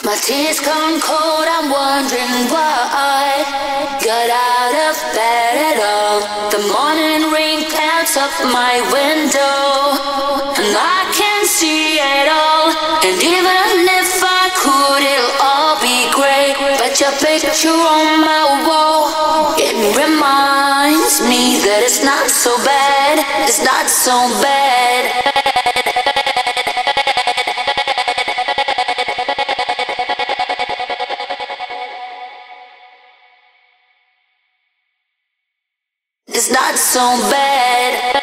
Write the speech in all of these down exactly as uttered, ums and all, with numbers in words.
My tears gone cold, I'm wondering why I got out of bed at all. The morning rain clouds up my window, and I can't see it all. And even if I could, it'll all be great. But your picture on my wall, it reminds me that it's not so bad. It's not so bad. It's not so bad.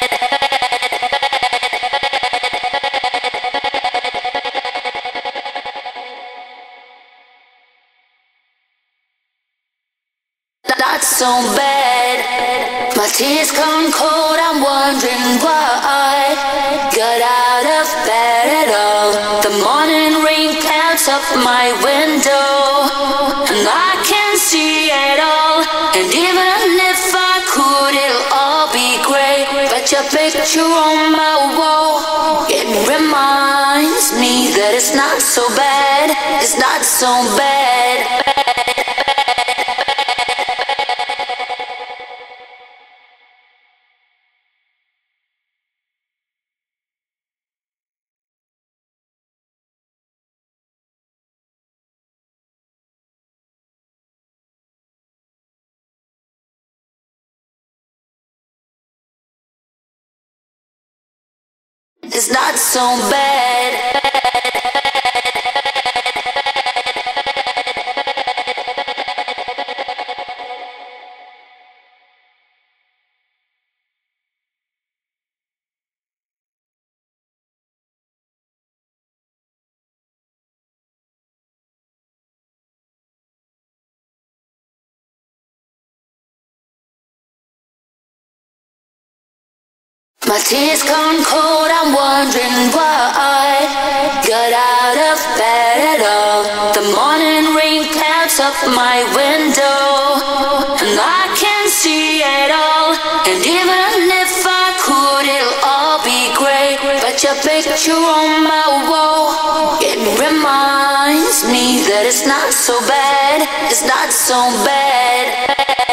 Not so bad. My tears gone cold, I'm wondering why I got out of bed at all. The morning rain clouds up my window, and I can't see it all. And even if I could, it'll all be great. But your picture on my wall, it reminds me that it's not so bad. It's not so bad. It's not so bad. My tears gone cold, I'm wondering why I got out of bed at all. The morning rain clouds up my window, and I can't see it all. And even if I could, it'll all be great. But your picture on my wall, it reminds me that it's not so bad. It's not so bad.